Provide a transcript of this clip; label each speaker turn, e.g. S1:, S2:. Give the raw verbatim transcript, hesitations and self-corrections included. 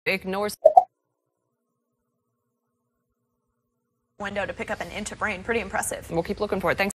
S1: ignores
S2: window to pick up an inch of rain. Pretty impressive.
S1: We'll keep looking for it. Thanks.